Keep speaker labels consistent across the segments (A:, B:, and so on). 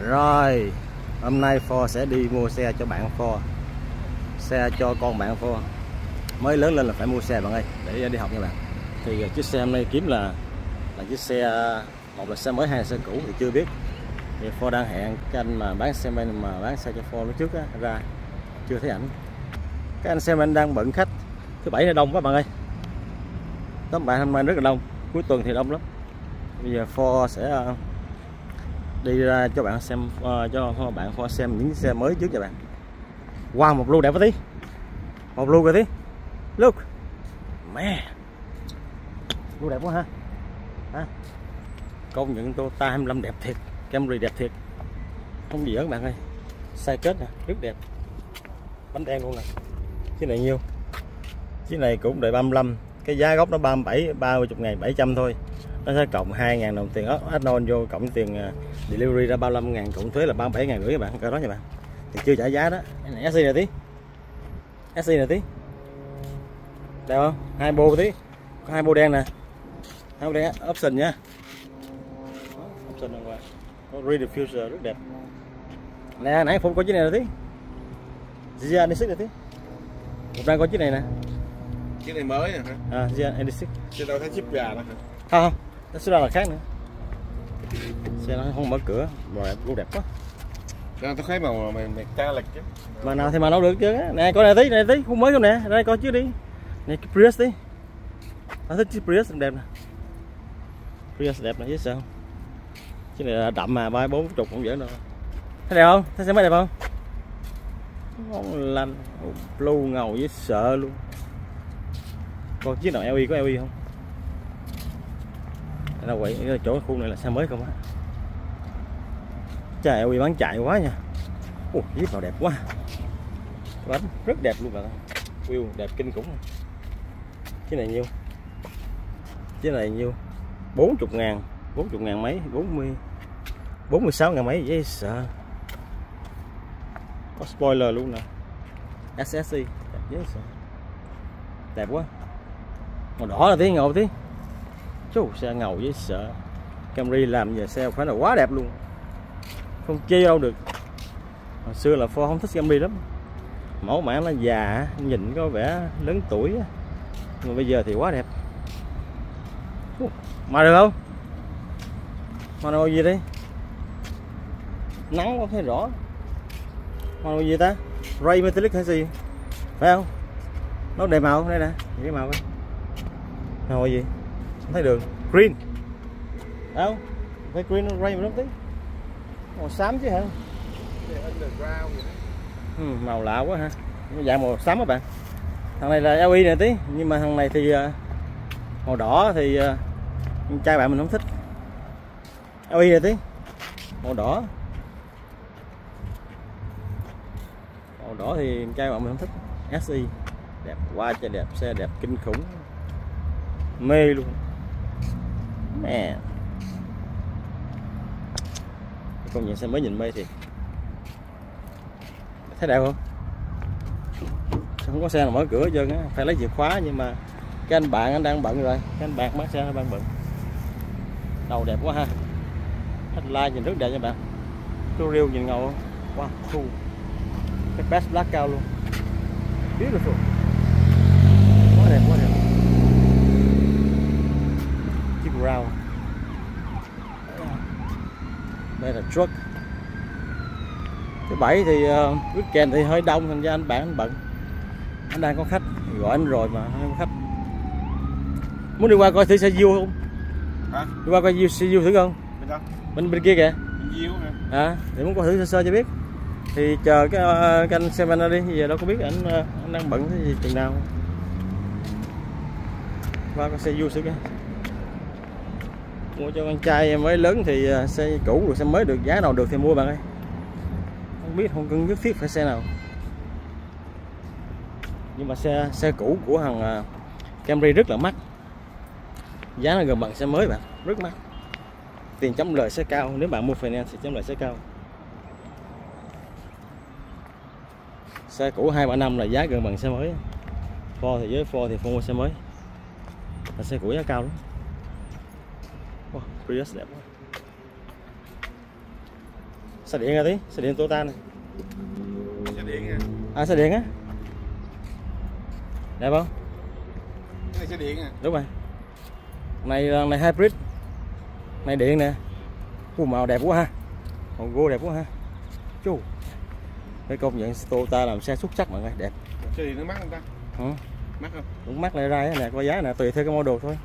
A: Rồi, hôm nay Ford sẽ đi mua xe cho bạn Ford. Xe cho con bạn Ford. Mới lớn lên là phải mua xe bạn ơi, để đi học nha bạn. Thì chiếc xe hôm nay kiếm là chiếc xe, một là xe mới hay là xe cũ thì chưa biết. Thì Ford đang hẹn cái anh mà bán xe men mà bán xe cho Ford lúc trước á, ra chưa thấy ảnh. Cái anh xe men đang bận khách. Thứ bảy là đông quá bạn ơi. Các bạn hôm nay rất là đông, cuối tuần thì đông lắm. Bây giờ Ford sẽ đi ra cho bạn xem, cho bạn Ford xem những xe mới trước cho bạn. Wow, một lưu đẹp quá tí, một lưu kìa tí, look, mẹ, lưu đẹp quá ha. Công nhận Toyota 25 đẹp thiệt, Camry đẹp thiệt, không gì giỡn bạn ơi. Sai kết nè, rất đẹp, bánh đen luôn nè. Chiếc này nhiêu? Chiếc này cũng đợi 35, cái giá gốc nó 30.700 thôi. Nó sẽ cộng 2.000 đồng tiền add-on vô, cộng tiền delivery ra 35.000, cộng thuế là 37.500 các bạn, cỡ đó nha bạn. Thì chưa trả giá đó. Cái này SI này tí, SI này tí, đẹp không? Hai bô tí, có hai bô đen nè, hai bô đen option nha, option đằng ngoài có rear diffuser rất đẹp nè. Nãy phun có chiếc này là tí, Gia N6 này tí, một đang có chiếc này nè.
B: Chiếc này mới hả?
A: Gia N6
B: chứ đâu thấy chip gà nữa hả?
A: không, nó sẽ là khác nữa. Xe nó không mở cửa, rồi cũng đẹp quá.
B: Tôi thấy màu mày ca lịch chứ.
A: Mà nào thì mà nấu được chứ. Nè có này tí, không mới không nè. Đây coi chứ đi. Nè cái Prius tí. Nó thích chiếc Prius đẹp nè. Prius đẹp nè chứ sao. Chiếc này là đậm mà 30-40 cũng dễ đâu. Thấy đẹp không? Thấy xe máy đẹp không? Ngon lành, blue ngầu với sợ luôn. Coi chiếc nào LE, có LE không? Đâu vậy, chỗ khu này là xe mới không á. Trời ơi, bán chạy quá nha. Ủa, chiếc nào đẹp quá. Bánh rất đẹp luôn bạn ơi. Wheel đẹp kinh khủng. Chiếc này nhiêu? Chiếc này nhiêu? 40.000, 40.000 mấy, 46.000 mấy, dễ sợ. Có spoiler luôn nè. SSI, đẹp dễ sợ. Đẹp quá. Màu đỏ là tí, ngầu tí. Chú, xe ngầu dễ sợ. Camry làm giờ xe phải là quá đẹp luôn, không chê đâu được. Hồi xưa là Ford không thích Camry lắm, mẫu mã nó già, nhìn có vẻ lớn tuổi, nhưng bây giờ thì quá đẹp. Mà được không? Mà màu gì đi? Nắng không thấy rõ. Màu gì ta? Ray metallic hay gì? Phải không? Nó đẹp màu đây nè, cái màu coi. Màu gì? Không thấy đường. Green. Phải không? Phải green ray một tí. Màu xám chứ hả? Màu lạ quá ha. Dạng màu xám các bạn. Thằng này là LE này tí, nhưng mà thằng này thì màu đỏ thì trai bạn mình không thích. LE này tí, màu đỏ. Màu đỏ thì trai bạn mình không thích. SI đẹp quá trời đẹp, xe đẹp kinh khủng, mê luôn nè. Công nhận xe mới nhìn mê thiệt. Thấy đẹp không? Không có xe nào mở cửa hết trơn á, phải lấy chìa khóa, nhưng mà cái anh bạn anh đang bận rồi, cái anh bạn bán xe nó đang bận. Đầu đẹp quá ha. Headlight nhìn rất đẹp nha bạn. Cái rêu nhìn ngầu không? Wow, cool. Cái bass black cao luôn. Beautiful. Quá đẹp, quá đẹp. Chiếc round. Đây là truck. Thứ bảy thì weekend thì hơi đông, thành ra anh bạn anh bận, anh đang có khách, gọi anh rồi mà không có khách. Muốn đi qua coi thử xe Diêu không?
B: Hả?
A: Đi qua coi xe Diêu thử không? Bên kia kìa.
B: Diêu hả?
A: Để muốn coi thử sơ sơ cho biết. Thì chờ cái anh xem anh đi, giờ đâu có biết anh đang bận cái gì chừng nào. Qua coi xe Diêu thử kìa. Mua cho con trai mới lớn thì xe cũ được, xe mới được, giá nào được thì mua bạn ơi. Không biết, không cần nhất thiết phải xe nào. Nhưng mà xe cũ của thằng Camry rất là mắc. Giá là gần bằng xe mới bạn, rất mắc. Tiền chấm lời sẽ cao, nếu bạn mua finance thì chấm lời sẽ cao. Xe cũ 2-3 năm là giá gần bằng xe mới. Ford thì với Ford thì không mua xe mới. Là xe cũ giá cao lắm. Wow, Prius đẹp quá. Xe điện hả tí? Xe điện Toyota này.
B: Xe điện à?
A: À xe điện á. Đẹp không?
B: Cái này xe điện à?
A: Đúng rồi. Này hybrid. Này điện nè. Màu đẹp quá ha. Màu gỗ đẹp quá ha. Chú. Phải công nhận Toyota làm xe xuất sắc mọi người, đẹp.
B: Xe điện nó mắc không ta?
A: Hả?
B: Mắc không?
A: Cũng mắc lại ra nè, coi giá nè, tùy theo cái model thôi.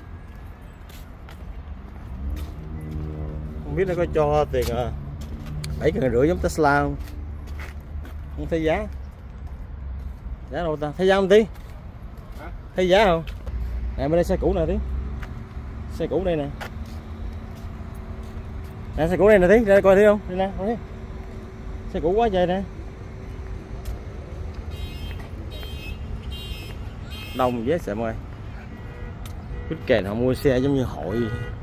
A: Không biết nó có cho tiền 7,5 giống Tesla không? Không thấy giá. Giá đâu ta? Thấy giá không tí?
B: Hả?
A: Thấy giá không? Nè bên đây xe cũ nè tí. Xe cũ đây nè. Nè xe cũ đây nè tí, ra đây coi thấy không? Đây nè, coi thấy. Xe cũ quá trời nè. Đông dễ sợ mọi người. Biết kèn họ mua xe giống như hội.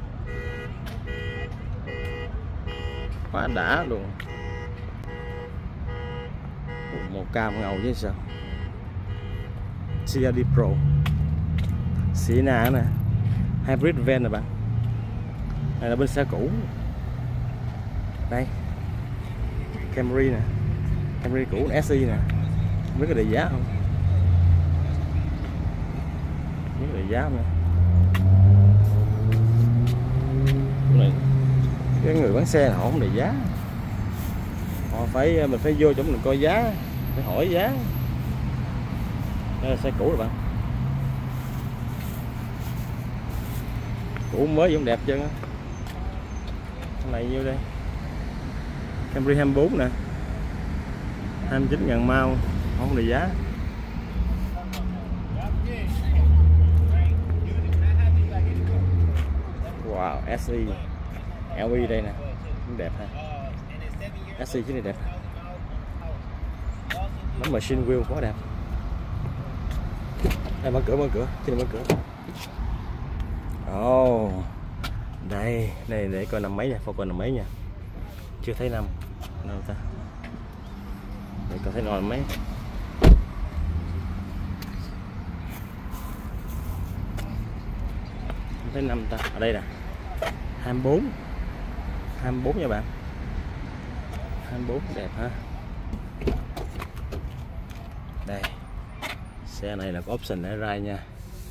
A: Quá đã luôn. Màu cam ngầu chứ sao. CRD Pro Sienna nè, hybrid van nè bạn. Này là bên xe cũ. Đây Camry nè, Camry cũ SI nè. Không biết có đề giá không? Không biết đề giá không nè. Này cái người bán xe họ không đề giá. Họ mình phải vô chỗ mình coi giá, phải hỏi giá. Đây là xe cũ rồi bạn. Cũ mới vẫn đẹp chân á. Cái này nhiêu đây? Camry 24 nè. 29.000 mao, không đề giá. Wow, SI LE đây nè, cũng đẹp ha. SI chứ này đẹp. Nó machine wheel quá đẹp. Đây mở cửa, trên mở cửa. Oh, đây để coi năm mấy nha, coi năm mấy nha. Chưa thấy năm đâu ta. Để coi thấy năm mấy. Không thấy năm ta. Ở đây nè. 24 nha bạn. 24 đẹp ha. Đây. Xe này là có option để ra nha.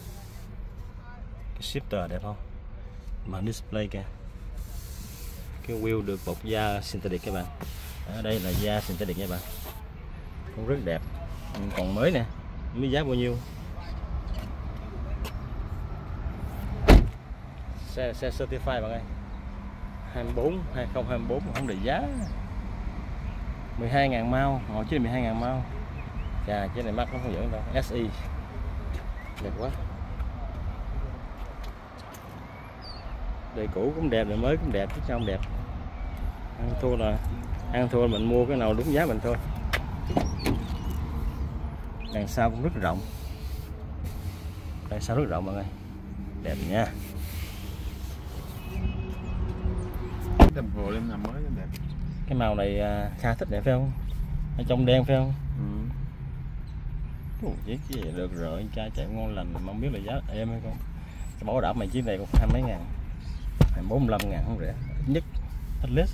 A: Cái shifter đẹp không? Màn display kìa. Cái wheel được bọc da synthetic các bạn. Ở đây là da synthetic nha bạn. Cũng rất đẹp. Còn mới nè. Không biết giá bao nhiêu. Xe certified bạn ơi. 2024 không để giá. 12.000 mao, họ chứ 12.000 mao. Chà, cái này mắc nó không giỡn đâu. SI. Đẹp quá. Đời cũ cũng đẹp, đời mới cũng đẹp chứ sao không đẹp. Ăn thua mình mua cái nào đúng giá mình thôi. Đằng sau cũng rất rộng. Đằng sau rất rộng mọi người. Đẹp nha.
B: Đầm vừa lên làm mới đẹp.
A: Cái màu này Kha thích đẹp phải không? Ở trong đen phải không? Chỉ được rồi, trai chạy ngon lành mà không biết là giá em hay không. Cái bảo đảm mày chiếc này cũng 20 mấy ngàn, 45 ngàn không rẻ, ít nhất hết list.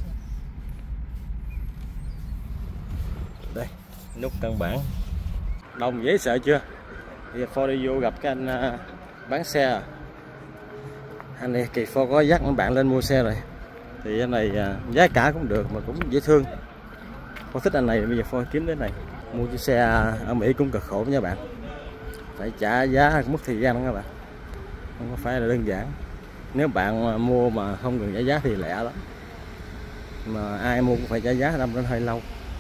A: Đây, nút căn bản. Đông dễ sợ chưa? Bây giờ Ford đi vô gặp cái anh bán xe. Anh này kỳ Ford có dắt mấy bạn lên mua xe rồi. Thì anh này giá cả cũng được mà cũng dễ thương. Ford thích anh này, bây giờ Ford kiếm đến này. Mua chiếc xe ở Mỹ cũng cực khổ nha bạn. Phải trả giá, mất thời gian đó các bạn. Không có phải là đơn giản. Nếu bạn mua mà không cần trả giá thì lẹ lắm. Mà ai mua cũng phải trả giá, đâm lên hơi lâu.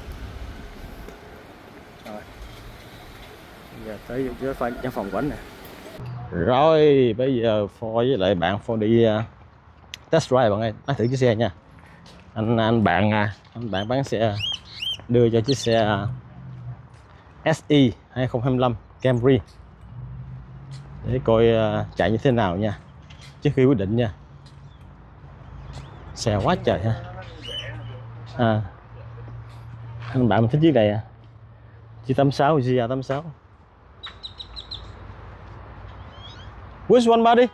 A: Rồi. Bây giờ tới văn phòng của anh nè. Rồi, bây giờ Ford với lại bạn Ford đi test drive bạn ơi, nói thử chiếc xe nha. Anh bạn bán xe đưa cho chiếc xe SI 2025 Camry để coi chạy như thế nào nha, trước khi quyết định nha. Xe quá trời ha. Anh bạn mình thích chiếc này à, chiếc 86 GA 86. Which one buddy?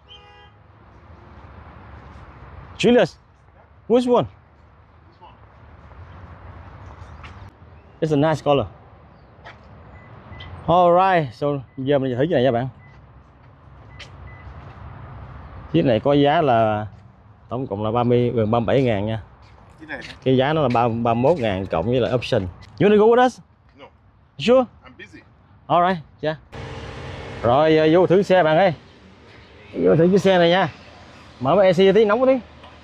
A: Julius, which one? It's a nice color. Alright, so giờ mình thử cái này nha bạn. Chiếc này có giá là tổng cộng là gần 37.000 nha. Cái giá nó là 31.000 cộng với lại option. You wanna go with us?
B: No.
A: Sure?
B: I'm busy.
A: Alright, yeah. Rồi vô thử xe bạn ơi. Vô thử chiếc xe này nha. Mở cái AC tí, nóng quá tí.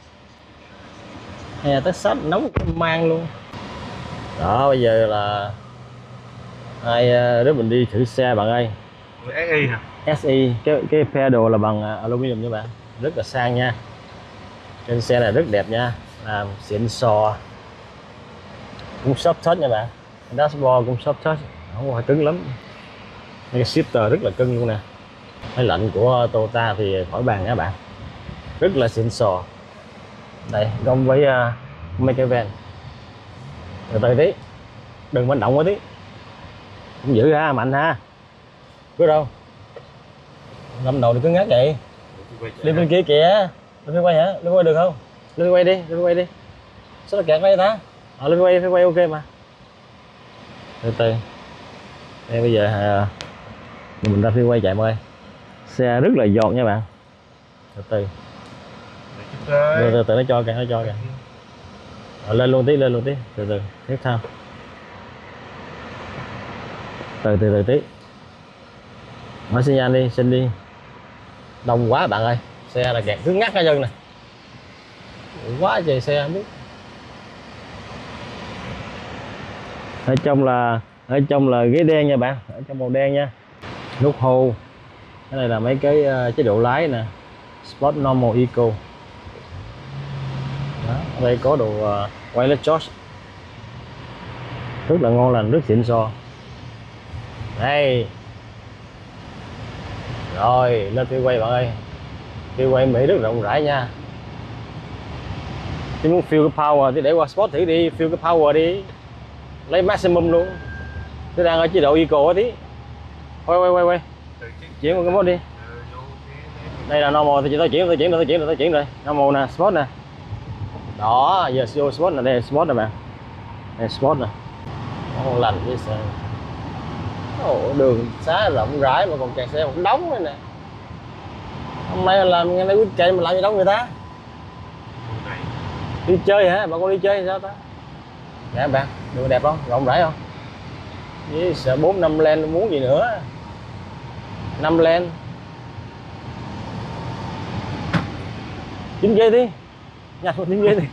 A: Hè tới sát nóng mang luôn. Đó, bây giờ là hai đứa mình đi thử xe bạn ơi.
B: SI hả?
A: SI, cái pedal là bằng aluminum nha bạn. Rất là sang nha. Trên xe này rất đẹp nha. Làm xịn sò. Cũng soft touch nha bạn. Dashboard cũng soft touch, không phải cứng lắm. Cái shifter rất là cưng luôn nè. Máy lạnh của Toyota thì khỏi bàn nha bạn. Rất là xịn sò. Đây, gom với mấy cái van. Từ từ tí. Đừng mạnh động quá tí. Cũng giữ ha, mạnh ha. Cứ đâu. Lâm đầu thì cứ ngắt vậy. Đi bên kia kìa. Lên quay hả? Lên quay được không? Lên quay đi, lên quay đi. Sao nó kẹt đây ta? Lên quay ok mà. Từ từ. Đây bây giờ mình ra phía quay chạy mọi người. Xe rất là giòn nha bạn. Từ từ. Từ từ nó cho kìa, lên luôn tí, từ từ, tiếp theo. Từ tí. Mở xi nhan đi, xin đi. Đông quá bạn ơi, xe là kẹt cứ ngắt cái chân này. Quá trời xe không biết. Ở trong là ghế đen nha bạn, ở trong màu đen nha. Nút hô. Cái này là mấy cái chế độ lái nè. Sport, Normal, Eco. Đó, ở đây có đồ wireless charge. Rất là ngon lành, rất xịn sò. Đây. Rồi, lên phía quay bạn ơi. Phía quay Mỹ rất rộng rãi nha. Chứ muốn feel cái power thì để qua Sport thử đi, feel cái power đi. Lấy maximum luôn. Tôi đang ở chế độ Eco tí. Quay. Chuyển một cái mode đi. Đây là normal thì tôi chuyển rồi. Normal nè, Sport nè. Đó, giờ vô Sport nè, đây là Sport nè bạn. Đây Sport nè. Ngon lành với xe. Đường xá rộng rãi mà còn kẹt xe một đống này nè. Hôm nay làm ngay đây weekend mà làm gì đóng người ta? Đi chơi hả? Bà con đi chơi hay sao ta? Dạ bạn, đường đẹp không? Rộng rãi không? Với sợ 4-5 lane muốn gì nữa. 5 lane. 9 ghế đi. Nhanh một 9 ghế đi.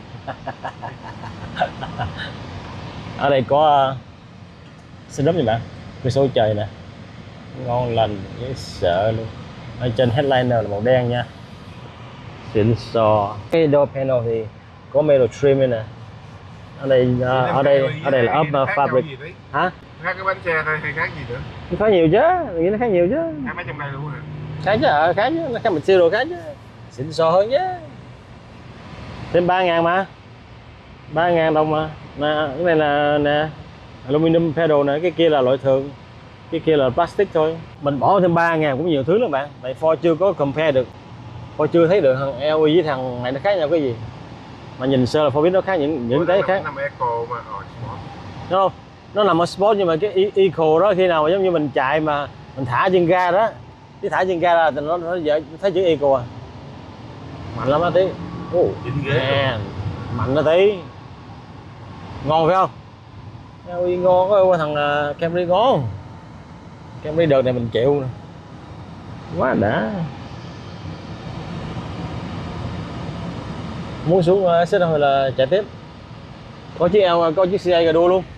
A: Ở đây có setup nha bạn. Cửa sổ trời nè. Ngon lành dễ sợ luôn. Ở trên headliner là màu đen nha. Xịn sò. Cái door panel thì có metal trim nè. Ở đây là upper fabric. Hả?
B: Khác cái bánh xe thôi hay khác gì nữa?
A: Nó khác nhiều chứ, mình nghĩ nó khác nhiều chứ.
B: Khác mấy trong đây luôn hả?
A: Khác chứ, khác chứ, nó khác mình siêu đồ khác chứ. Xịn sò hơn chứ. Thêm 3.000 mà. 3.000 đồng mà. Nè, cái này là nè, aluminum pedal nè, cái kia là loại thường. Cái kia là plastic thôi. Mình bỏ thêm 3.000 cũng nhiều thứ lắm bạn. Tại Ford chưa có compare được. Ford chưa thấy được thằng LE với thằng này nó khác nhau cái gì. Mà nhìn sơ là Ford biết nó khác những cái khác.
B: Nó nằm Eco mà, Sport.
A: Đúng không? Nó nằm ở Sport nhưng mà cái Eco đó khi nào mà giống như mình chạy mà mình thả chân ga đó. Chứ thả chân ga ra thì nó thấy chữ Eco à. Mạnh lắm đó tí. Mạnh nó tí. Ngon phải không? LE ngon, có thằng Camry ngon. Camry đợt này mình chịu nè. Quá đã. Muốn xuống xích thôi là chạy tiếp. Có chiếc L, có chiếc CA đua luôn.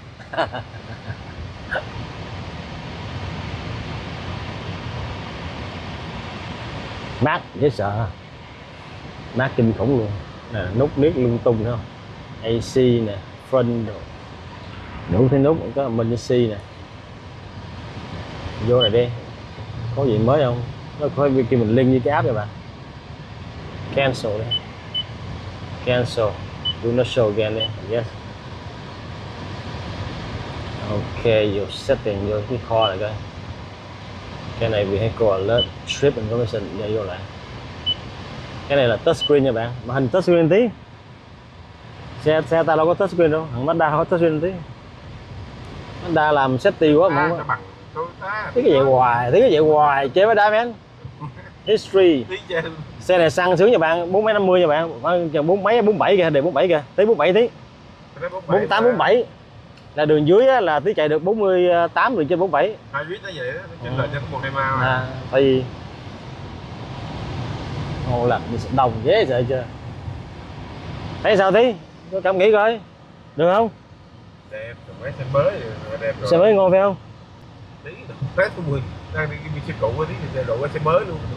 A: Mát dễ sợ. Mát kinh khủng luôn. Nè, nút nước lung tung thấy không? AC nè, front rồi. Đủ thứ nút có emergency nè. Vô này đi. Có gì mới không? Nó có khi mình link với cái app này bạn. Cancel đi. Cancel. Do not show again đi. Yes. Ok, vô setting vô cái kho này coi. Cái này vehicle alert, trip information giờ vô lại. Cái này là touchscreen nha bạn, màn hình touchscreen tí. Xe ta đâu có touchscreen đâu, thằng Mazda không có touchscreen tí. Honda làm safety quá mà
B: nó bằng Toyota.
A: thấy cái vậy hoài chế với đá men. History. Xe này xăng sướng nha bạn, 4 mấy 50 nha bạn, chừng 4 mấy 47 kìa, đề 47 kìa, tí 47 tí. 48 47. Là đường dưới á, là tí chạy được 48 đường trên 47.
B: Hybrid nó vậy đó, nó chênh lệch cho có một hai mao à.
A: Tại vì ngon lắm, đồng dễ sợ chưa. Thấy sao tí? Có cảm nghĩ coi. Được không?
B: Đẹp, mấy xe mới đẹp rồi.
A: Xe mới ngon phải không?
B: Tí Tết của mình đang đi xe cũ tí thì độ qua xe mới luôn.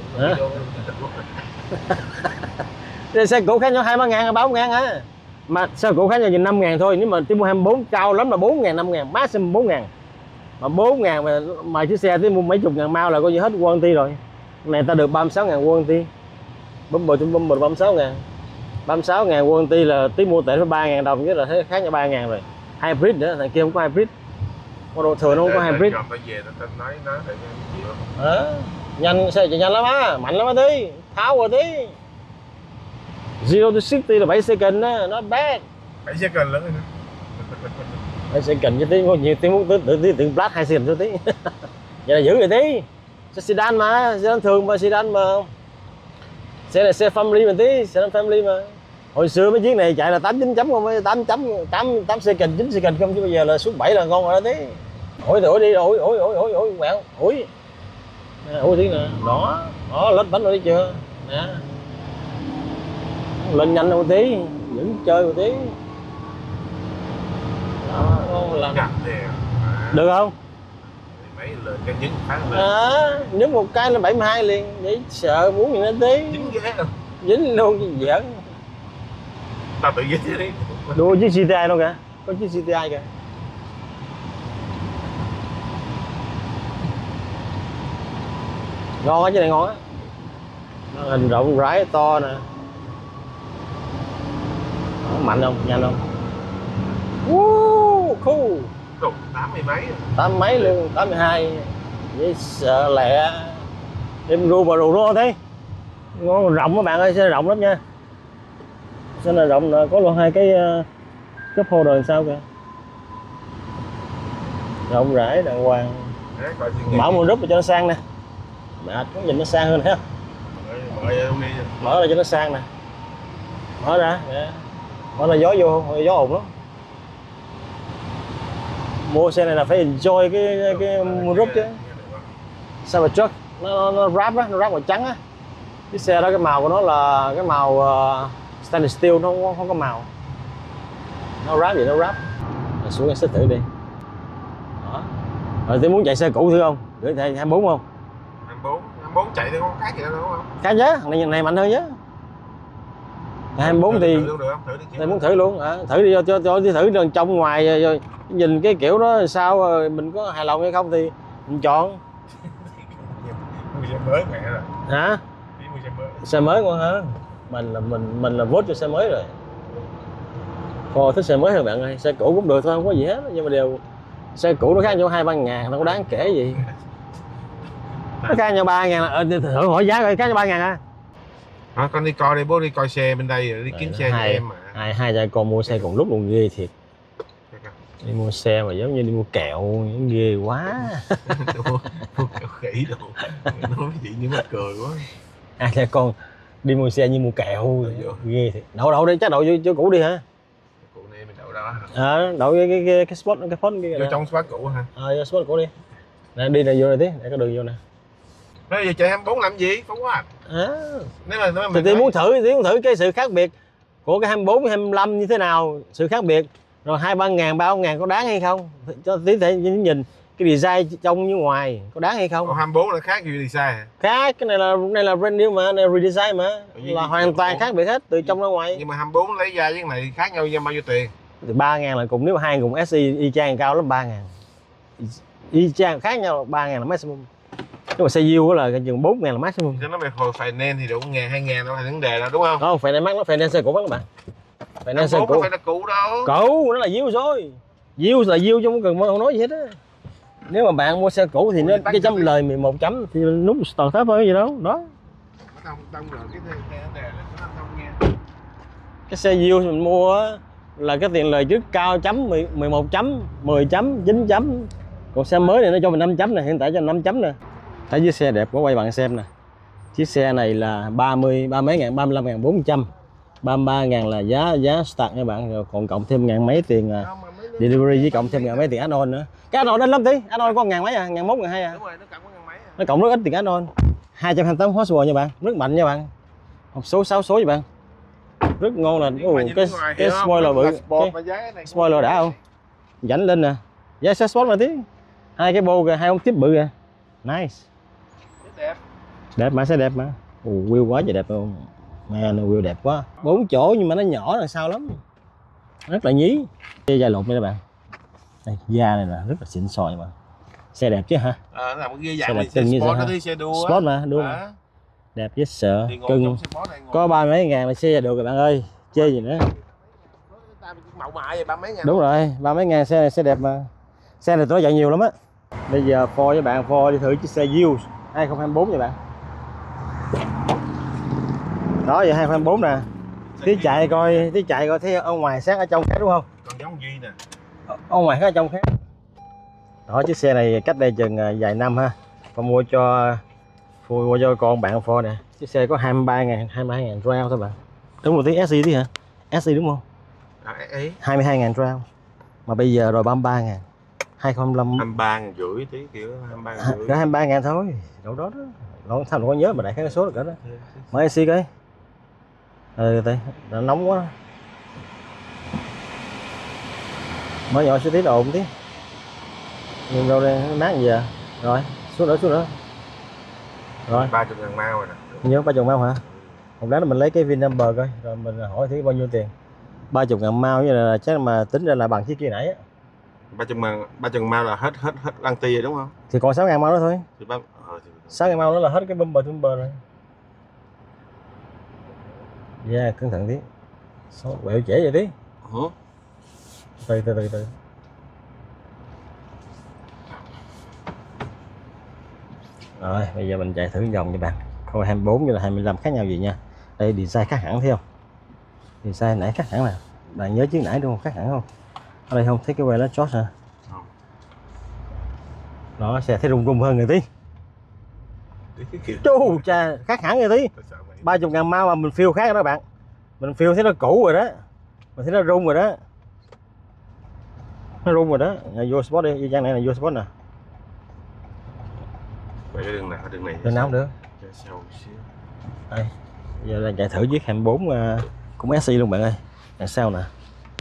A: Xe cũ khác nhau 2-3 ngàn, 3-4 ngàn hả? Mà xe cũ khác nhau nhìn 5 ngàn thôi, nhưng mà Timo 24 cao lắm là 4 ngàn, 5 ngàn, maximum 4 ngàn. Mà 4 ngàn mà chiếc xe tới mua mấy chục ngàn mao là coi như hết warranty rồi. Này ta được 36 ngàn warranty. Bumper 36 ngàn. 36 ngàn warranty là tí mua tệ với 3 ngàn đồng, chứ là thấy khác nhau 3 ngàn rồi. Hybrid nữa, thằng kia không có hybrid. Model thường nó không có hybrid. Nhanh, xe chạy nhanh lắm á, mạnh lắm á tí, tháo rồi tí. 0 to 60 là 7 second á, not bad.
B: 7 second lớn rồi.
A: 7 second chứ tí, nhiều tí muốn tự tiện blast 2 second cho tí. Vậy là giữ rồi tí. Xe sedan mà, sedan thường mà, sedan mà. Xe này xe family mà tí, sedan family mà. Hồi xưa mấy chiếc này chạy là 8 9 chấm không, 8 second, 9 second không, chứ bây giờ là xuống 7 là ngon rồi đó tí. Ủi đi, ủi quẹo, ủi tí nè, đó, lết bánh rồi thấy chưa, nè. Lên nhanh một tí, đứng chơi một tí. Đó, làm được không?
B: Mấy lên cái nhấn phát lên.
A: Nhấn một cái là 72 liền, vậy sợ muốn gì nữa tí.
B: Dính ghế không?
A: Dính luôn chứ giỡn.
B: Tao tự dính đi.
A: Đua chiếc GTI đâu kìa, có chiếc GTI kìa. Ngon á, chiếc này ngon á. Hình rộng rãi to nè. Mạnh không, nhanh không? Cool.
B: 80 mấy.
A: 80 mấy luôn, 82. Vậy sợ lẹ. Em ru mà rù nó thấy. Ngon rộng các bạn ơi, xe rộng lắm nha. Xe này rộng là có luôn 2 cái cup holder sao kìa. Rộng rãi đàng hoàng. Mở một nút cho nó sang nè. Mệt, có nhìn nó sang hơn ha. Mở ra cho nó sang nè. Mở ra, mở ra gió vô không, gió ồn lắm. Mua xe này là phải enjoy cái rút chứ. Cybertruck nó wrap á, nó wrap màu trắng á. Cái xe đó cái màu của nó là cái màu stainless steel, nó không có màu. Nó wrap vậy, nó wrap. Rồi xuống xích thử đi. Đó. Rồi tôi muốn chạy xe cũ thử không? Gửi thầy 24 không?
B: 24 chạy thì không khác gì đâu đúng không?
A: Khác chứ, này mạnh hơn chứ. 24 thì thầy muốn thử luôn, thử đi cho thử trong ngoài rồi nhìn cái kiểu đó sao rồi mình có hài lòng hay không thì mình chọn.
B: Mua xe mới mẹ rồi.
A: Hả?
B: Mua xe mới.
A: Xe mới ngon hơn. Mình là vote cho xe mới rồi. Ford thích xe mới hơn bạn ơi, xe cũ cũng được thôi, không có gì hết, nhưng mà đều xe cũ nó khác nhau 2-3 ngàn, nó có đáng kể gì. Nó khác nhau 3 ngàn, thử hỏi giá coi, khác nhau 3 ngàn à?
B: Con đi coi đi, bố đi coi xe bên đây rồi đi kiếm xe cho em mà.
A: Hai cha con mua xe cùng lúc luôn ghê thiệt. Đi mua xe mà giống như đi mua kẹo, ghê quá.
B: Mua kẹo khỉ đâu, nói chuyện như mắc cười quá.
A: Hai cha con đi mua xe như mua kẹo, ghê thiệt. Đậu đi, chắc đậu vô cũ đi hả?
B: Cũ này mình đậu đó.
A: Đậu cái spot, cái phone kia.
B: Vô trong spot cũ hả?
A: Vô spot cũ đi. Nè đi này vô này tí, để có đường vô nè.
B: Bây giờ chạy 24 làm gì? Không quá. Nếu mà
A: thì muốn thử cái sự khác biệt của cái 24 với 25 như thế nào, sự khác biệt rồi 2-3 ngàn, 3-4 ngàn có đáng hay không, cho tí thể nhìn cái design trong như ngoài có đáng hay không.
B: Còn 24 là khác gì design hả?
A: Khác, cái này là brand new mà, này redesign mà, là hoàn toàn khác biệt hết từ trong ra ngoài.
B: Nhưng mà 24 lấy ra với cái này khác nhau bao nhiêu tiền?
A: Thì 3 ngàn là cùng, nếu mà hai cùng SI y chang cao lắm 3 ngàn, y chang khác nhau 3 ngàn là maximum. Nhưng mà xe Diêu là chừng 4 ngàn là maximum.
B: Cho nó về hồi finance thì đủ 1.000-2.000 đâu thành vấn đề đâu đúng không?
A: Không, finance mắc, nó finance xe cũ mắc các bạn. Finance xe cũ.
B: Không phải là cũ đâu.
A: Cũ, nó là Diêu rồi. Diêu là Diêu chứ không cần không nói gì hết á. Nếu mà bạn mua xe cũ thì nó cái chấm lời 11 chấm thì nút start up thôi gì đâu. Đó.
B: Tông rồi cái vấn đề là nó không nghe.
A: Cái xe Diêu mình mua á, là cái tiền lời trước cao chấm 11 chấm, 10 chấm, 9 chấm. Còn xe mới này nó cho mình 5 chấm nè, hiện tại cho 5 chấm nè. Thấy chiếc xe đẹp quá, quay bạn xem nè. Chiếc xe này là ba mấy ngàn, 35.400. 33.000 là giá start nha bạn, rồi còn cộng thêm ngàn mấy tiền delivery với cộng thêm ngàn mấy tiền add-on nữa. Cái add-on ít lắm tí, add-on có ngàn mấy à, ngàn mốt ngàn hai à.
B: Đúng rồi, nó cộng có ngàn mấy à.
A: Nó cộng rất ít tiền add-on. 228 horsepower nha bạn, rất mạnh nha bạn. Hộp số 6 số nha bạn. Rất ngon là cái spoiler bự. Cái spoiler đã không? Dảnh lên nè. Giá xe sport mà tí. Hai cái bô kìa, hai ống tiếp bự kìa. Nice.
B: Đẹp.
A: Đẹp mà, xe đẹp mà. Wheel quá trời đẹp luôn. Man, wheel đẹp quá. 4 chỗ nhưng mà nó nhỏ là sao lắm. Rất là nhí. Cái da lột đây các bạn. Đây, da này là rất là xịn sò nha bạn. Xe đẹp chứ hả?
B: Nó làm cái ghê dạng này, xe sport nó đi, xe đua.
A: Sport mà, đua mà. Đẹp chứ sợ. Cưng. Có 30 mấy ngàn là xe được các bạn ơi. Chê gì nữa.
B: Mậu mại vậy 30 mấy ngàn.
A: Đúng rồi, 30 mấy ngàn xe này xe đẹp mà. Xe này tôi chạy nhiều lắm á. Bây giờ Ford với bạn, Ford đi thử chiếc xe Yield 2024 nha bạn. Đó vậy 2024 nè. Tí chạy coi thấy ở ngoài sát ở trong khác đúng không?
B: Còn giống Duy nè.
A: Ở ngoài khác ở trong khác. Đó, chiếc xe này cách đây chừng vài năm ha. Con mua cho con bạn Ford nè. Chiếc xe có 23.000 round thôi bạn. Đúng một tí SI tí hả? SI đúng không? 22.000 round. Mà bây giờ rồi 33.000. 2025
B: 23.500 tí kiểu 23.500.
A: 23.000 thôi. Đâu đó đó. Nó sao nó có nhớ mà đại khái cái số được cả đó. Mở SI coi. Nó nóng quá. Mở nhỏ xíu tí là ồn tí. Nhưng đâu đây nó mát gì à? Rồi, xuống nữa. Rồi.
B: 30.000 mao rồi nè.
A: Nhớ 30.000 mao hả? Một lát mình lấy cái VIN number coi, rồi mình hỏi thử bao nhiêu tiền. 30.000 mao như là chắc mà tính ra là bằng chiếc kia nãy á.
B: 30.000 mao là hết lăng ti rồi đúng không?
A: Thì còn 6.000 mao nữa thôi.
B: Thì
A: 6.000 mao nữa là hết cái bumper rồi. Yeah, cẩn thận tí. Quẹo trễ vậy tí. Từ. Rồi, bây giờ mình chạy thử vòng cho bạn. Coi 24 như là 25 khác nhau gì nha. Đây design khác hẳn thấy không? Design nãy khác hẳn nè. Bạn nhớ chiếc nãy đúng không? Khác hẳn không? Ở đây không thấy cái que lá chót hả? Đó, xe thấy rung hơn người tí. Chú cha, khác hẳn người tí. 30.000 mao mà mình feel khác đó các bạn. Mình feel thấy nó cũ rồi đó. Mình thấy nó rung rồi đó. Nó rung rồi đó. Vô sport đi, y chang này là vô sport nè.
B: Vậy cái đường này.
A: Đường nào cũng được. Đây, giờ là chạy thử chiếc 24 cũng SI luôn bạn ơi. Đằng sau nè.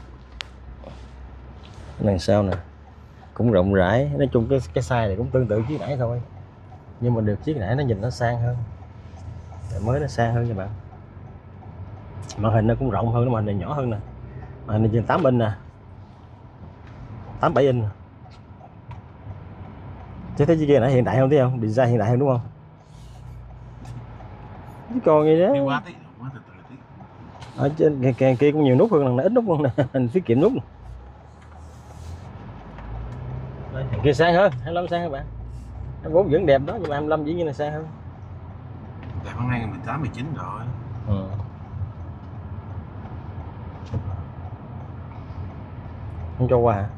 A: Đằng sau nè. Cũng rộng rãi, nói chung cái size này cũng tương tự chiếc nãy thôi. Nhưng mà được chiếc nãy nó nhìn nó sang hơn. Mới nó sang hơn nha bạn. Màn hình nó cũng rộng hơn, màn hình này nhỏ hơn nè. Màn hình này trên 8 inch nè. 87 inch. Chứ thấy chiếc kia nãy hiện đại không thấy không? Design hiện đại hơn đúng không? Chứ còn gì đó. Ở trên kia cũng nhiều nút hơn, là ít nút hơn nè, mình tiết kiệm nút. Đây, kia sang hơn, 25 sang các bạn. 24 vẫn đẹp đó, nhưng mà 25 dĩ nhiên là sang hơn.
B: Đẹp hôm nay 18, 19 rồi.
A: Không cho qua hả?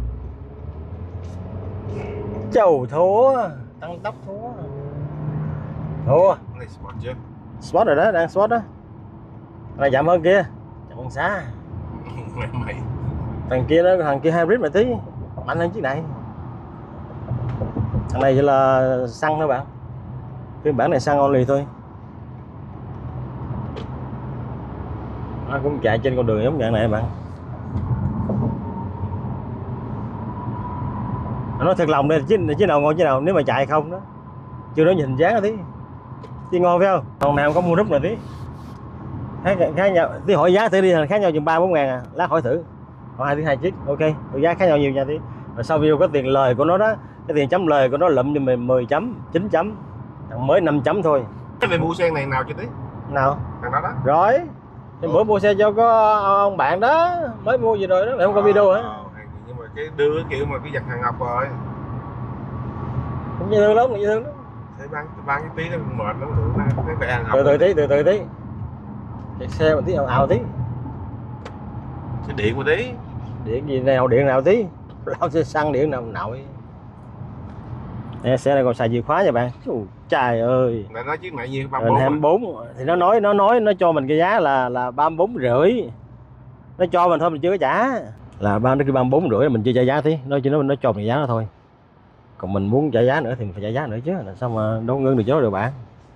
A: Chầu thua, tăng tốc thua.
B: Này sport chưa?
A: Sport rồi đó, đang sport đó. Này chậm hơn kia, chậm hơn xa.
B: Mày.
A: Thằng kia hybrid mà tí, mạnh hơn chiếc này. Thằng này chỉ là xăng thôi bạn. Phiên bản này xăng only thôi. Nó cũng chạy trên con đường giống dạng này bạn. Nó thật lòng đây chứ nào ngon chứ nào, nếu mà chạy không đó. Chưa nói nhìn dáng tí. Chứ ngon phải không? Còn nào có mua rút này tí. Khác nhau, tí hỏi giá thử đi, khác nhau chừng 3-4 ngàn à. Lát hỏi thử. Hỏi hai chiếc, ok. Giá khác nhau nhiều nha tí. Rồi sau video có tiền lời của nó đó. Cái tiền chấm lời của nó lụm cho mình 10 chấm, 9 chấm. Thằng mới 5 chấm thôi.
B: Mày mua xe này nào cho tí?
A: Nào?
B: Thằng đó đó.
A: Rồi. Bữa mua xe cho có ông bạn đó. Mới mua gì rồi đó, mày không có video hả?
B: Nhưng mà cái đưa kiểu mà cái giặt hàng ngọc rồi.
A: Không dễ thương lắm, dễ thương lắm.
B: Thế bán cái tí nó mệt lắm, cái phải ăn học.
A: Từ tí. Chạy xe một tí ào tí.
B: Xe điện một tí.
A: Điện gì nào, điện nào tí. Lao xe xăng điện nào nội. Nè, xe này còn xài chìa khóa nha bạn. Trời ơi.
B: Là nói chiếc này nhiêu 34.
A: 24 thì nó cho mình cái giá là 34,5. Nó cho mình thôi mình chưa có trả. Là nó kêu 34,5 mình chưa trả giá tí. Nó cho mình giá đó thôi. Còn mình muốn trả giá nữa thì mình phải trả giá nữa chứ. Làm sao mà đâu ngưng được chỗ được bạn.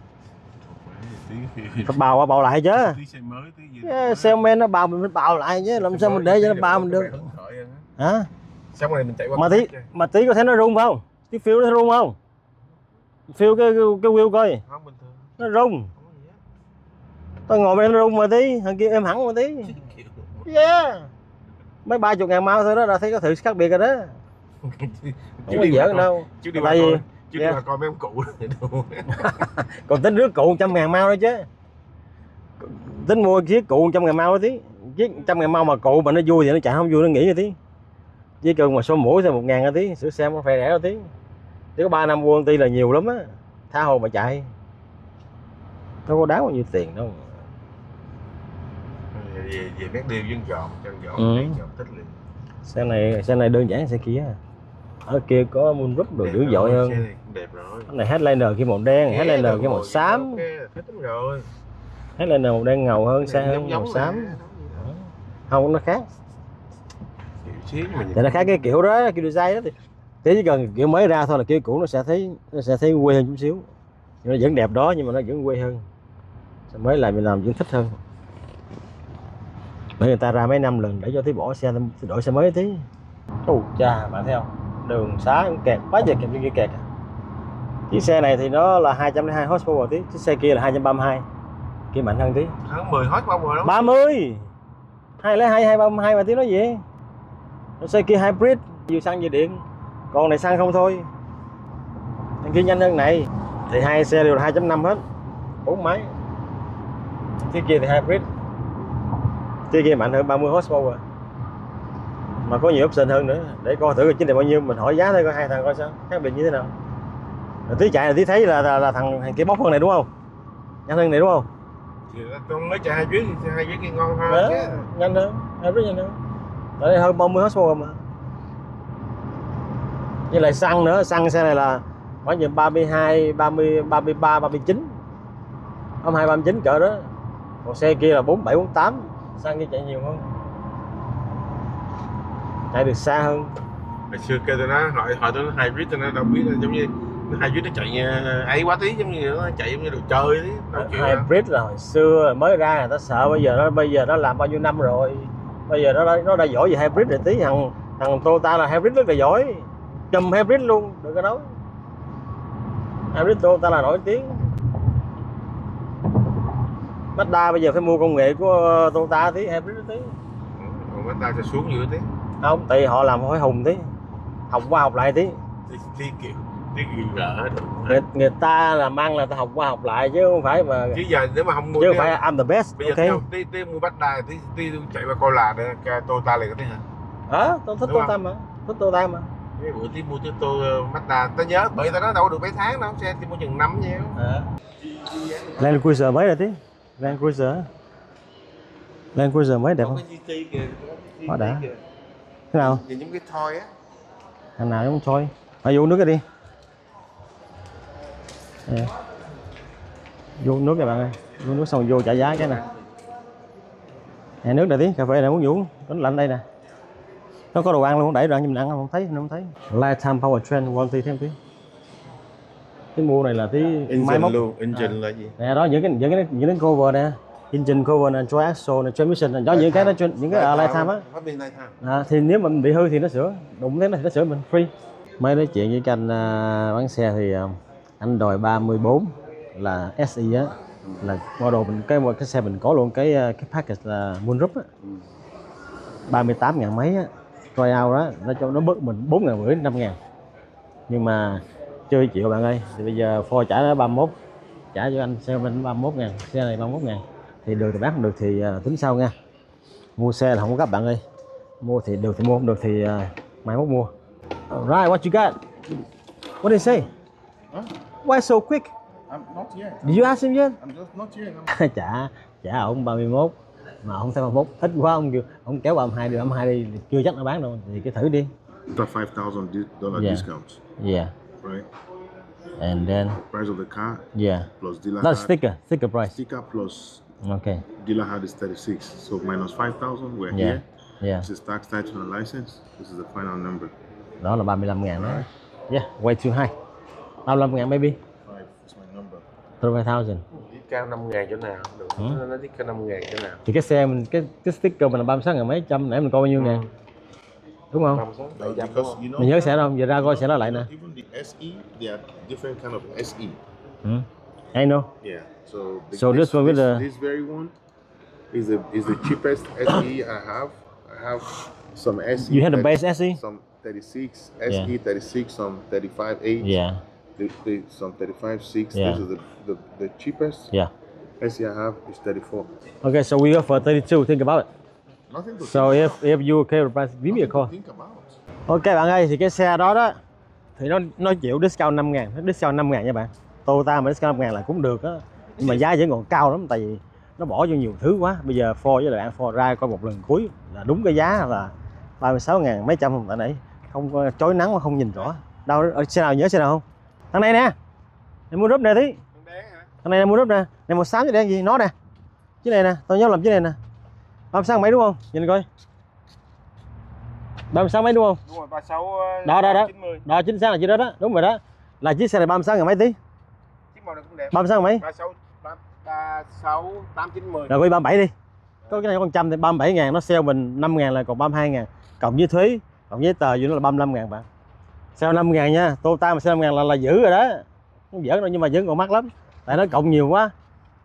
A: Phải bao lại chứ. Salesman nó bao mình phải bao lại chứ. Làm sao mình để cho nó bao mình được. Hả?
B: Xong rồi mình chạy qua
A: mà tí có thấy nó rung không? Cái phiêu nó rung không? Phiêu cái wheel coi.
B: Không, bình thường.
A: Nó rung. Tao ngồi bên nó rung mà tí, thằng kia êm hẳn mà tí. Yeah. Mấy 30.000 mau thôi đó là thấy có sự khác biệt rồi đó. Không có giỡn đâu.
B: Chứ đi tại vì chứ đi coi mấy ông cụ
A: còn tính rước cụ 100.000 mau đó chứ. Tính mua chiếc cụ 100.000 mau đó tí. Chiếc 100.000 mau mà cụ mà nó vui thì nó chạy không vui nó nghỉ rồi tí. Chỉ cần mà số mũi thì 1.000 rồi tí, sửa xe nó phải rẻ rồi tí. Chỉ có 3 năm quân ty là nhiều lắm á. Tha hồ mà chạy. Đâu có đáng bao nhiêu tiền đâu.
B: Về mét điêu với dọn tích liền.
A: Xe này đơn giản xe kia. Ở kia có moonroof đồ dữ dội hơn.
B: Xe này cũng đẹp rồi.
A: Cái này headliner kia màu đen, headliner kia màu xám.
B: Thích lắm rồi.
A: Headliner màu đen ngầu hơn, xe hơn màu xám. Không, nó khác. Thì nó khác cái kiểu đó, kiểu design đó thì chỉ cần kiểu mới ra thôi là kiểu cũ nó sẽ thấy quê hơn chút xíu. Nhưng nó vẫn đẹp đó nhưng mà nó vẫn quê hơn. Mới lại mình làm vẫn thích hơn. Bởi người ta ra mấy năm lần để cho tí bỏ xe đổi xe mới tí. Chà, bạn thấy không? Đường xá cũng kẹt, quá giờ kẹt kia kẹt. Chiếc xe này thì nó là 202 horsepower tí, chiếc xe kia là 232. Kia mạnh hơn tí.
B: Hắn 10 horsepower đó.
A: 30. 232 mà tí nói gì? Xe kia hybrid, vừa xăng vừa điện. Còn này xăng không thôi. Thằng kia nhanh hơn này. Thì hai xe đều là 2.5 hết. 4 máy. Chiếc kia thì hybrid. Chiếc kia mạnh hơn 30 horsepower. Mà có nhiều option hơn nữa. Để coi thử chính là bao nhiêu, mình hỏi giá thôi coi hai thằng coi sao, khác biệt như thế nào. Rồi tí chạy là tí thấy là thằng kia bốc hơn này đúng không? Nhanh hơn này đúng không?
B: Thì tôi mới chạy hai chuyến thì hai chuyến kia ngon hơn chứ.
A: Nhanh hơn, hybrid nhanh hơn. Tại đây hơn 30 horsepower mà. Với lại xăng nữa, xăng xe này là khoảng chừng 32, 30, 33, 39. 32, 39 cỡ đó. Còn xe kia là 47, 48. Xăng kia chạy nhiều hơn. Chạy được xa hơn.
B: Hồi xưa kêu tôi nói, hỏi tôi nói hybrid tôi nói đâu biết giống như hybrid nó chạy ấy quá tí, giống như nó chạy giống như đồ chơi tí.
A: Hybrid là hồi xưa mới ra người ta sợ, bây giờ nó làm bao nhiêu năm rồi. Bây giờ nó đã giỏi về hybrid rồi tí. Thằng Toyota là hybrid rất là giỏi. Chùm hybrid luôn, đừng có nói. Hybrid Toyota là nổi tiếng. Mazda bây giờ phải mua công nghệ của Toyota tí, hybrid tí.
B: Còn Mazda cho xuống nhiều tí.
A: Không, tại vì họ làm phải hùng tí. Học qua học lại tí.
B: Tí gỡ được.
A: Người ta làm ăn là ta học qua học lại chứ không phải mà.
B: Chứ giờ nếu mà không mua
A: chứ không phải I'm the best.
B: Bây giờ tí mua Mazda tí chạy qua coi là Toyota liền có tí hả?
A: Tôi thích Toyota mà. Thích Toyota mà.
B: Cái bữa tí mua Mazda, tao nhớ bởi tao nói đâu được mấy tháng đâu, xe thì mua chừng 5 nhiêu.
A: Land Cruiser mới rồi tí. Land Cruiser mới đẹp không? Quá đã. Thế nào?
B: Nhìn giống cái Toy á.
A: Thằng nào giống Toy? Phải vô nước cái đi. Vô nước các bạn ơi. Vô nước xong vô trả giá cái nè. Nè nước này tí, cà phê này muốn uống, có lạnh đây nè. Nó có đồ ăn luôn, đẩy đồ ăn nhưng mình ăn không thấy. Lifetime Powertrain warranty thêm tí. Cái mua này là tí
B: máy móc luôn, engine là gì?
A: Nè đó những cái cover nè, engine cover nè, joy axle nè, transmission nè, đó những cái lifetime á. Thì nếu mình bị hư thì nó sửa, đụng thế này thì nó sửa mình free. Mới nói chuyện với cái anh bán xe thì anh đòi 34 là SI á, là model mình cái xe mình có luôn cái package là moonroof á. 38.000 mấy á, tryout đó, nó bớt mình 4.500, 5.000. Nhưng mà chưa chịu bạn ơi, thì bây giờ Ford trả nó 31, trả cho anh xe mình 31.000, xe này 31.000. Thì được thì bán, không được thì tính sau nha. Mua xe là không có gấp bạn ơi, mua thì được thì mua, không được thì mai mốt mua. Alright, what you got? What did he say? Why so quick?
B: I'm not yet.
A: Did you ask him yet?
B: I'm just not yet.
A: trả ổng 31, mà không thấy 31 ít quá, ông kéo 32 đi, 32 đi chưa chắc nó bán đâu, thì cái thử đi.
B: It's a $5,000
A: Yeah.
B: discount,
A: Yeah.
B: right?
A: And then
B: Price of the car
A: yeah,
B: plus dealer
A: that's
B: had,
A: sticker price.
B: sticker plus
A: Okay.
B: dealer had is 36. So minus 5,000. We're
A: Yeah.
B: here.
A: Yeah.
B: This is tax, title, and license. This is the final number.
A: Đó là 35.000 đó. Yeah, way too high. 35.000 baby.
B: 5 is my number.
A: 35,000.
B: Discount 5.000 chỗ nào? Được. Nó discount 5.000 chỗ nào?
A: Thì cái xe mình cái sticker mình là 36.000 mấy trăm, nãy mình coi bao nhiêu ngàn. Đúng không?
B: Because you know,
A: Mình nhớ xe đâu, giờ ra coi xe đó lại nè.
B: even the SE, they are different kind of SE.
A: I know.
B: Yeah.
A: So this one with the-
B: this very one is the cheapest SE I have. I have some SE.
A: You had the base SE?
B: Some 36
A: Yeah.
B: SE 36, some 35.8.
A: Yeah.
B: Some 35.6.
A: Yeah.
B: This is the cheapest.
A: Yeah.
B: SE I have is 34.
A: Okay, so we go for 32. Think about it.
B: Nothing to
A: So if you okay with the price, give me a call.
B: think about.
A: Ok bạn ơi, thì cái xe đó thì nó chịu discount 5.000, nó discount 5.000 nha bạn. Toyota mà discount 5.000 là cũng được á. Nhưng mà giá vẫn còn cao lắm, tại vì nó bỏ vô nhiều thứ quá. Bây giờ Ford với lại bạn Ford ra coi một lần cuối là đúng cái giá là 36.000 mấy trăm không, tại nãy không có chói nắng mà không nhìn rõ. Đâu xe nào nhớ xe nào không? Thằng này nè. Em mua rúp nè tí. Thằng này mua rúp nè. Này màu xám chứ đen gì? Nó nè. Chiếc này nè, tôi nhớ làm chiếc này nè. 36 mấy đúng không? Nhìn coi. 36 mấy đúng không?
B: Đúng rồi, 36
A: Đó.
B: 90.
A: Đó chính xác là chiếc đó đó, đúng rồi đó. Là chiếc xe này 36 ngàn mấy tí?
B: Chiếc màu này cũng đẹp.
A: 36 ngàn mấy?
B: 36 890.
A: Rồi coi 37 đi. Có cái này con trăm thì 37 ngàn, nó sale mình 5 ngàn là còn 32 ngàn. Cộng với thuế, cộng với tờ gì nó là 35 ngàn bạn. Sale 5 ngàn nha, Toyota mà sale 5 ngàn là dữ rồi đó. Không giỡn đâu nhưng mà vẫn còn mắc lắm. Tại nó cộng nhiều quá.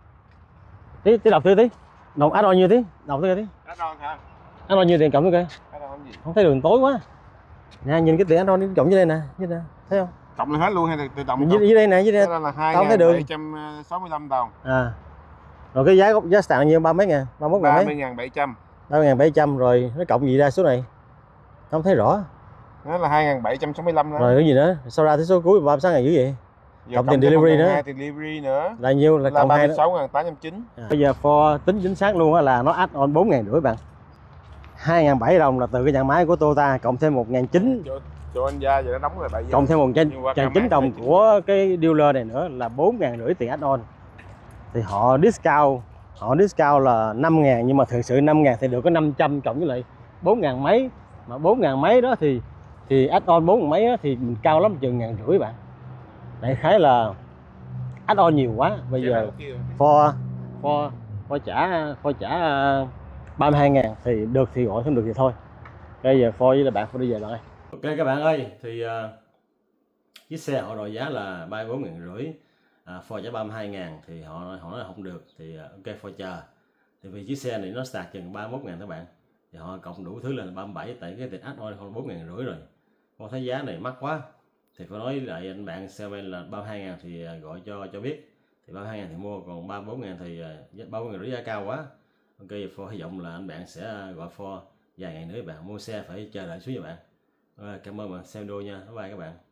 A: Tí đọc thử tí. Đồng add on nhiêu tí? Đọc thử tí.
B: Add-on hả?
A: Add on nhiêu tiền cộng thử coi.
B: Add-on gì?
A: Không thấy đường tối quá. Nè nhìn cái tiền add on cộng dưới đây nè, thấy không?
B: Cộng lên hết luôn hay là tự động?
A: Dưới đây nè, dưới đây.
B: Đó là
A: Không thấy đường.
B: 2.765 đồng.
A: À. Rồi cái giá sàn nhiêu, 30 mấy ngàn, 31 ngàn mấy?
B: 30.700.
A: 30.700 rồi nó cộng gì ra số này? Không thấy rõ.
B: Nó là 2.765 đó.
A: Rồi cái gì nữa? Sau ra tới số cuối 36 ngàn dữ vậy?
B: Giờ
A: cộng tiền delivery nữa.
B: Tiền delivery nữa.
A: Là nhiêu? Là cộng 2 đó.
B: 36.890.
A: Bây giờ Ford tính chính xác luôn là nó add on 4.500 bạn. 2.700 đồng là từ cái nhà máy của Toyota cộng thêm 1.900.
B: Cho anh Gia giờ nó đóng rồi 7
A: Cộng thêm 1.900 đồng của cái dealer này nữa là 4.500 tiền add on. Thì họ discount là 5.000 nhưng mà thực sự 5.000 thì được có 500 cộng với lại 4.000 mấy. Mà 4.000 mấy đó thì add on 4.000 mấy đó, thì mình cao lắm chừng 1.500 bạn. Đại khái là add on nhiều quá. Bây giờ Ford trả 32.000 thì được thì gọi, không được thì thôi. Bây giờ Ford với là bạn phải đi về bạn ơi. Ok các bạn ơi, thì chiếc xe họ đòi giá là 34.500, Ford trả 32.000 thì họ nói là không được thì ok Ford chờ. Thì vì chiếc xe này nó sạc chừng 31.000 các bạn. Thì họ cộng đủ thứ lên 37, tại cái tiền add on còn 4.500 rồi. Con thấy giá này mắc quá. Thì phải nói lại anh bạn salesman là 32.000 thì gọi cho biết. Thì 32.000 thì mua, còn 34.000 thì 34.500 giá cao quá. Ok, Ford hy vọng là anh bạn sẽ gọi Ford vài ngày nữa bạn mua xe phải chờ đợi xuống nha bạn. Cảm ơn bạn xem video nha. Bye bye các bạn.